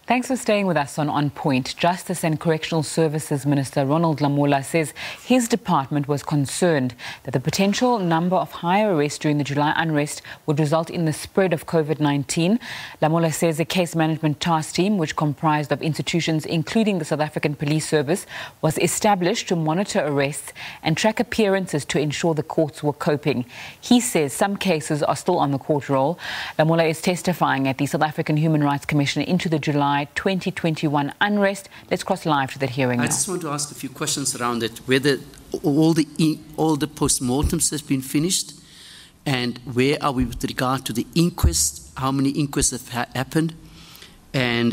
Thanks for staying with us on Point. Justice and Correctional Services Minister Ronald Lamola says his department was concerned that the potential number of higher arrests during the July unrest would result in the spread of COVID-19. Lamola says a case management task team, which comprised of institutions including the South African Police Service, was established to monitor arrests and track appearances to ensure the courts were coping. He says some cases are still on the court roll. Lamola is testifying at the South African Human Rights Commission into the July 2021 unrest. Let's cross live to that hearing now. I just want to ask a few questions around it. Whether all the post-mortems have been finished, and where are we with regard to the inquest? How many inquests have happened, and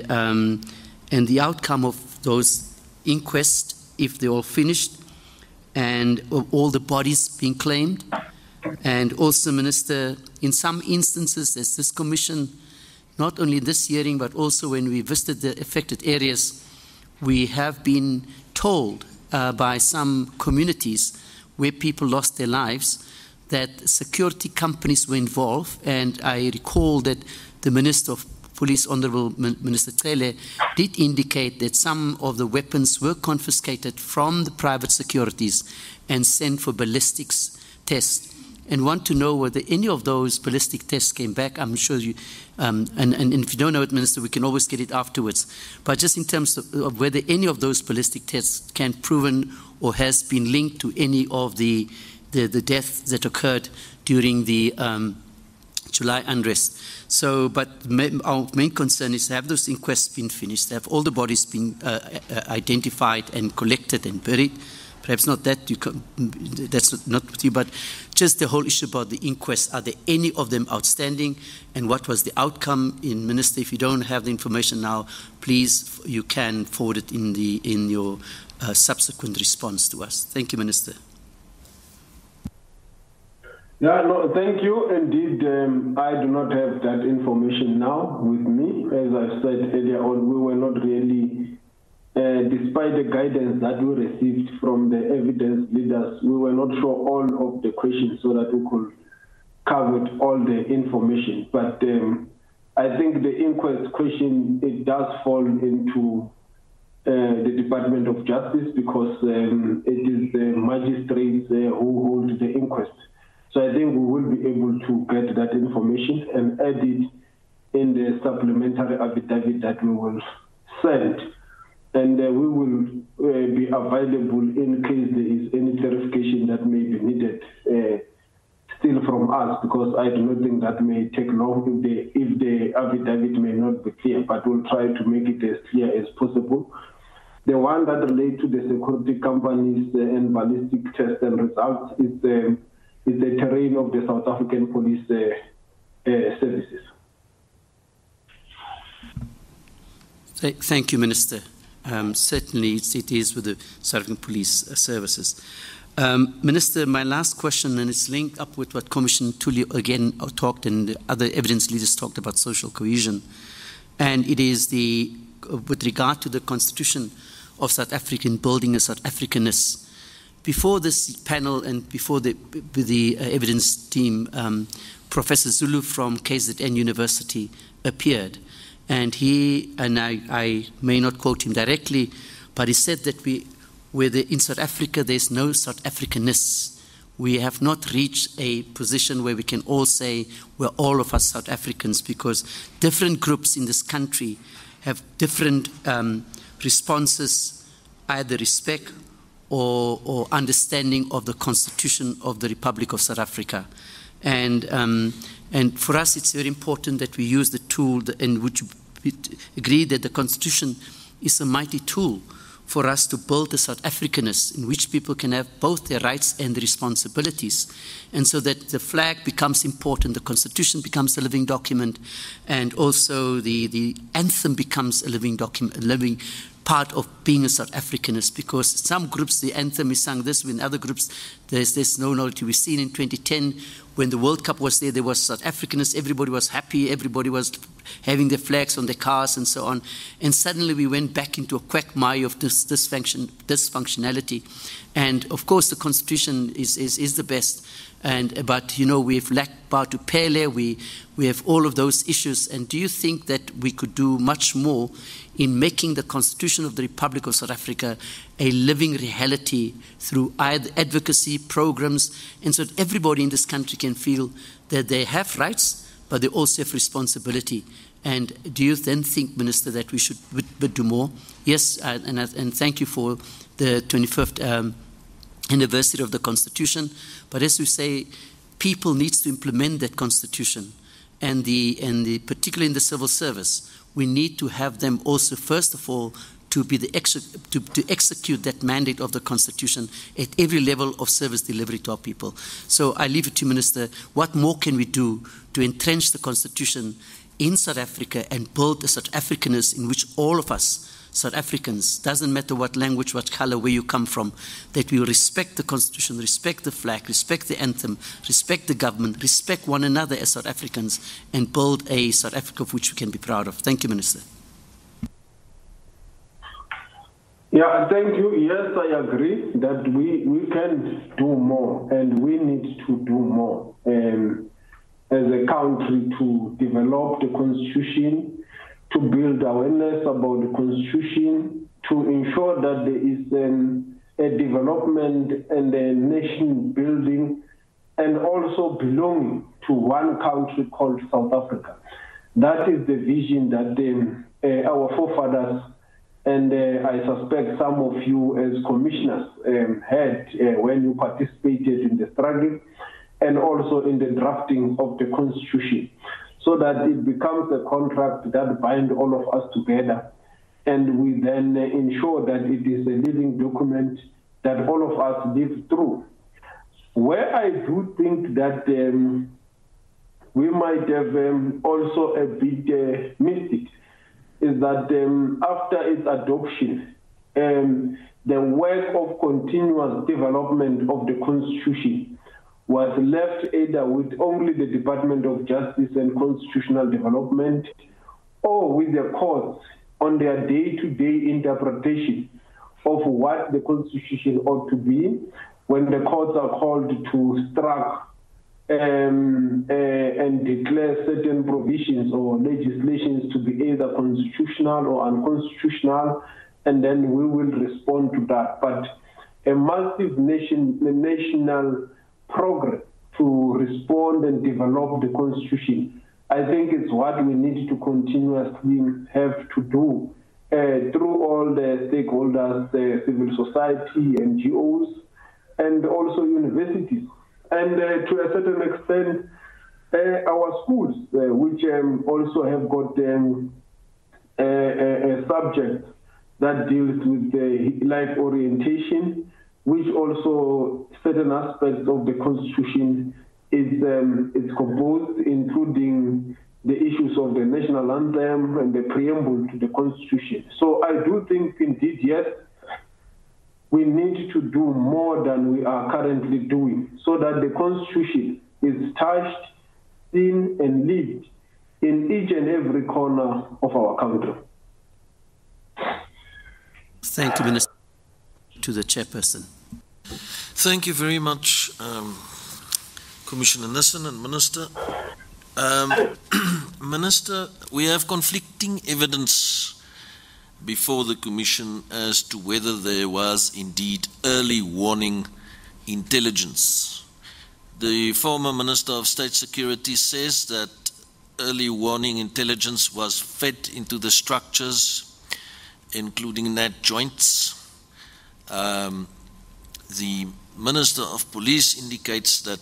the outcome of those inquests, if they're all finished, and of all the bodies being claimed. And also, Minister, in some instances, as this commission, not only this hearing, but also when we visited the affected areas, we have been told by some communities where people lost their lives that security companies were involved. And I recall that the Minister of Police, Honourable Minister Cele, did indicate that some of the weapons were confiscated from the private securities and sent for ballistics tests. And want to know whether any of those ballistic tests came back. I'm sure you, and if you don't know it, Minister, we can always get it afterwards. But just in terms of whether any of those ballistic tests can proven or has been linked to any of the deaths that occurred during the July unrest. So, but our main concern is to have those inquests been finished, to have all the bodies been identified and collected and buried. Perhaps not that, that's not with you, but just the whole issue about the inquest. Are there any of them outstanding? And what was the outcome? Minister, if you don't have the information now, please, you can forward it in your subsequent response to us. Thank you, Minister. Yeah, no, thank you. Indeed, I do not have that information now with me. As I said earlier on, we were not really... despite the guidance that we received from the evidence leaders, we were not sure all of the questions so that we could cover all the information. But I think the inquest question, it does fall into the Department of Justice because it is the magistrates who hold the inquest. So I think we will be able to get that information and add it in the supplementary affidavit that we will send. And we will be available in case there is any clarification that may be needed still from us, because I do not think that may take long if the affidavit may not be clear, but we'll try to make it as clear as possible. The one that relates to the security companies and ballistic tests and results is the terrain of the South African Police Services. Thank you, Minister. Certainly it is with the South African Police Services. Minister, my last question, and it's linked up with what Commissioner Tully again talked and the other evidence leaders talked about social cohesion. And it is with regard to the Constitution of South Africa and building a South Africanness. Before this panel and before the evidence team, Professor Zulu from KZN University appeared. And I may not quote him directly, but he said that in South Africa there's no South Africanness. We have not reached a position where we can all say we're all of us South Africans, because different groups in this country have different responses, either respect or understanding of the Constitution of the Republic of South Africa. And for us, it's very important that we use the tool, and would you agree that the Constitution is a mighty tool for us to build the South Africanness in which people can have both their rights and the responsibilities. And so that the flag becomes important, the Constitution becomes a living document, and also the anthem becomes a living document, a living part of being a South Africanist, because some groups, the anthem is sung this way, in other groups, there's no knowledge. We've seen in 2010, when the World Cup was there was South Africanists, everybody was happy, everybody was having their flags on their cars and so on. And suddenly we went back into a quagmire of dysfunctionality. And of course, the Constitution is the best. But, you know, we've lacked power to pele, we have all of those issues. And do you think that we could do much more in making the Constitution of the Republic of South Africa a living reality through either advocacy programs, and so that everybody in this country can feel that they have rights, but they also have responsibility? And do you then think, Minister, that we should do more? Yes, and thank you for the 25th anniversary of the Constitution. But as we say, people need to implement that Constitution, and particularly in the civil service, we need to have them also, first of all, to be to execute that mandate of the Constitution at every level of service delivery to our people. So I leave it to you, Minister. What more can we do to entrench the Constitution in South Africa and build a South Africanness in which all of us, South Africans, doesn't matter what language, what color, where you come from, that we will respect the Constitution, respect the flag, respect the anthem, respect the government, respect one another as South Africans, and build a South Africa of which we can be proud of. Thank you, Minister. Yeah, thank you. Yes, I agree that we can do more, and we need to do more as a country to develop the Constitution, to build awareness about the Constitution, to ensure that there is a development and a nation building, and also belonging to one country called South Africa. That is the vision that our forefathers, and I suspect some of you as commissioners had when you participated in the struggle and also in the drafting of the Constitution, so that it becomes a contract that binds all of us together, and we then ensure that it is a living document that all of us live through. Where I do think that we might have also a bit missed it is that after its adoption, the work of continuous development of the Constitution was left either with only the Department of Justice and Constitutional Development, or with the courts on their day-to-day interpretation of what the Constitution ought to be, when the courts are called to strike and declare certain provisions or legislations to be either constitutional or unconstitutional, and then we will respond to that. But a massive national program to respond and develop the Constitution, I think it's what we need to continuously have to do through all the stakeholders, civil society, NGOs, and also universities. And to a certain extent, our schools, which also have got a subject that deals with the life orientation, which also certain aspects of the Constitution is composed, including the issues of the national anthem and the preamble to the Constitution. So I do think, indeed, yes, we need to do more than we are currently doing, so that the Constitution is touched, seen, and lived in each and every corner of our country. Thank you, Minister. To the chairperson. Thank you very much, Commissioner Nissen and Minister. Minister, we have conflicting evidence before the Commission as to whether there was indeed early warning intelligence. The former Minister of State Security says that early warning intelligence was fed into the structures, including Nat joints. The Minister of Police indicates that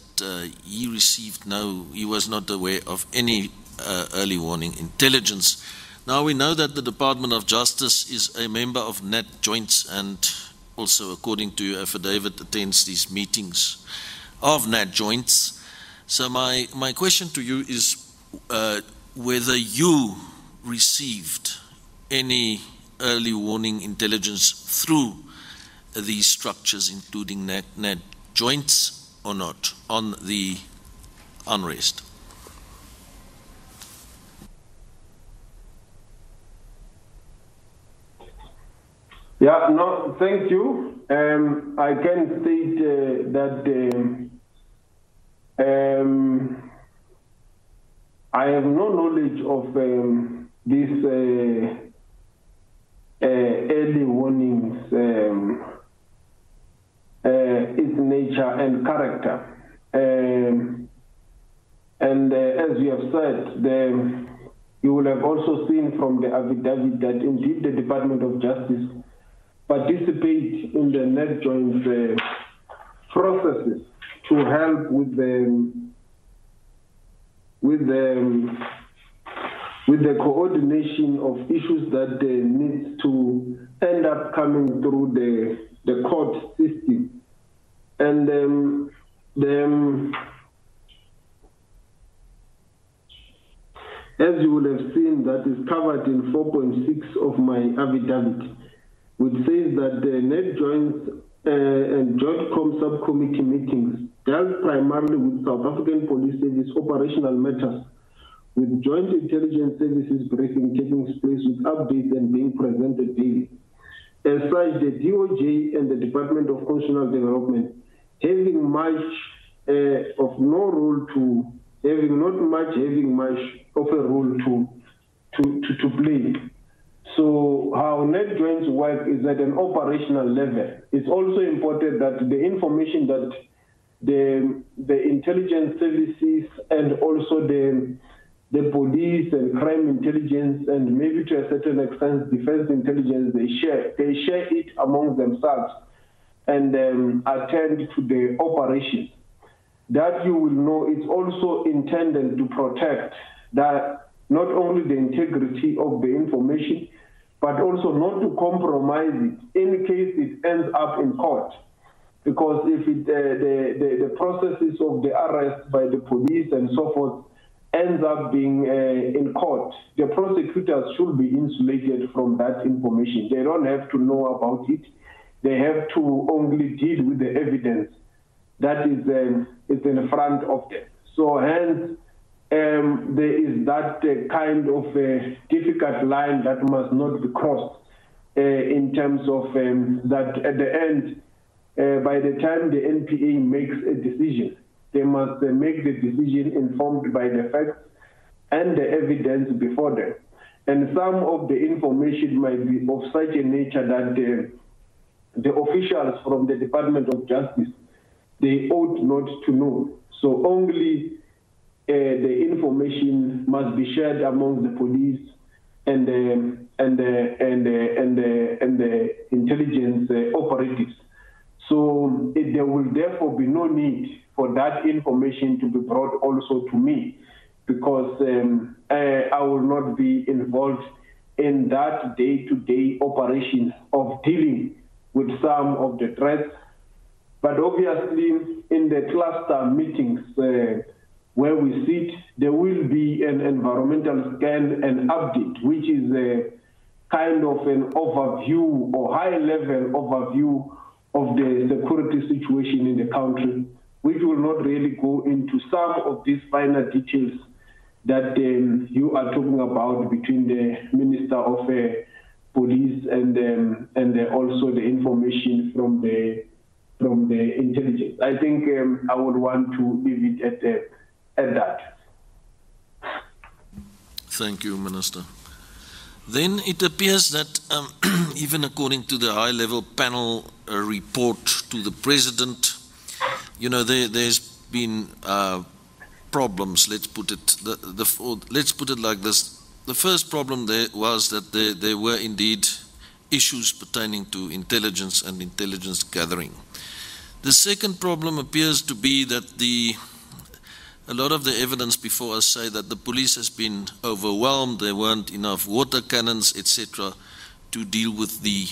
he was not aware of any early warning intelligence. Now we know that the Department of Justice is a member of Nat joints, and also, according to your affidavit, attends these meetings of Nat joints. So my question to you is whether you received any early warning intelligence through these structures, including Nat joints, or not, on the unrest. Yeah, no, thank you. I can state that I have no knowledge of this early warnings, its nature and character. And as you have said, you will have also seen from the affidavit that indeed the Department of Justice participate in the net joint processes to help with the coordination of issues that needs to end up coming through the court system. And as you will have seen, that is covered in 4.6 of my affidavit, which says that the net joints and JOINTCOM subcommittee meetings dealt primarily with South African Police Service operational matters, with joint intelligence services briefing taking place with updates and being presented daily. As such, the DOJ and the Department of Constitutional Development having much of no role to, having not much of a role to play. So how net joints work is at an operational level. It's also important that the information that the intelligence services and also the police and crime intelligence and maybe to a certain extent defense intelligence, they share it among themselves and attend to the operations. That you will know it's also intended to protect that not only the integrity of the information, but also not to compromise it in case it ends up in court. Because if the processes of the arrest by the police and so forth ends up being in court, the prosecutors should be insulated from that information. They don't have to know about it. They have to only deal with the evidence that is in front of them. So hence, there is that kind of difficult line that must not be crossed in terms of that at the end, by the time the NPA makes a decision, they must make the decision informed by the facts and the evidence before them. And some of the information might be of such a nature that the officials from the Department of Justice, they ought not to know. So only the information must be shared among the police and the intelligence operatives. So there will therefore be no need for that information to be brought also to me, because I will not be involved in that day-to-day operations of dealing with some of the threats. But obviously, in the cluster meetings where we sit, there will be an environmental scan and update, which is a kind of an overview or high-level overview of the security situation in the country, which will not really go into some of these finer details that you are talking about between the Minister of Police and also the information from the intelligence. I think I would want to leave it at that. Thank you, Minister. Then it appears that even according to the high-level panel report to the President, you know, there's been problems. Let's put it let's put it like this: the first problem there was that there were indeed issues pertaining to intelligence and intelligence gathering. The second problem appears to be that a lot of the evidence before us say that the police has been overwhelmed. There weren't enough water cannons, etc., to deal with the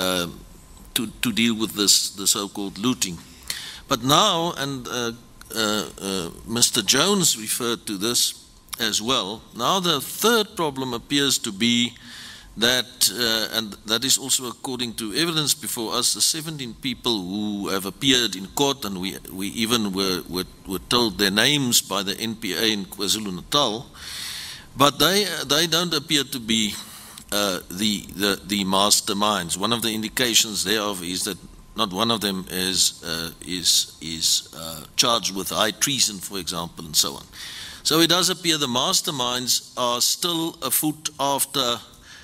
the so-called looting. But now, and Mr. Jones referred to this as well. Now the third problem appears to be that, and that is also according to evidence before us, the 17 people who have appeared in court, and we even were told their names by the NPA in KwaZulu-Natal, but they don't appear to be the masterminds. One of the indications thereof is that not one of them is charged with high treason, for example, and so on. So it does appear the masterminds are still afoot after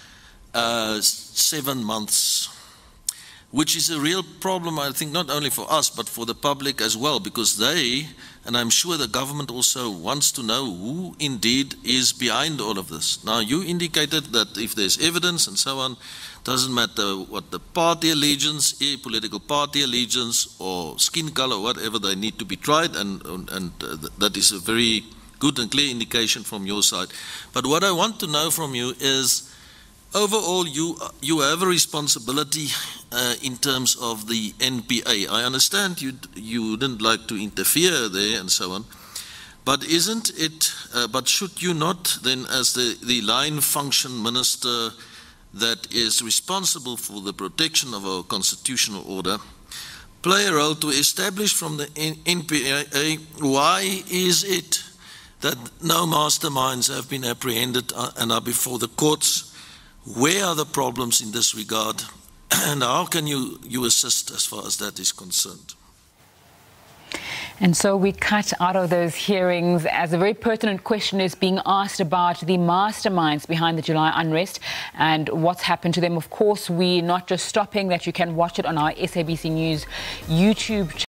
7 months, which is a real problem, I think, not only for us, but for the public as well, because they, and I'm sure the government also wants to know who indeed is behind all of this. Now, you indicated that if there's evidence and so on, doesn't matter what the party allegiance, political party allegiance, or skin color, whatever, they need to be tried, and that is a very good and clear indication from your side. But what I want to know from you is, overall, you have a responsibility in terms of the NPA. I understand you didn't like to interfere there and so on, but isn't it? But should you not then, as the line function minister that is responsible for the protection of our constitutional order, play a role to establish from the NPA why is it that no masterminds have been apprehended and are before the courts? Where are the problems in this regard, and how can you assist as far as that is concerned? And so we cut out of those hearings as a very pertinent question is being asked about the masterminds behind the July unrest and what's happened to them. Of course, we're not just stopping that. You can watch it on our SABC News YouTube channel.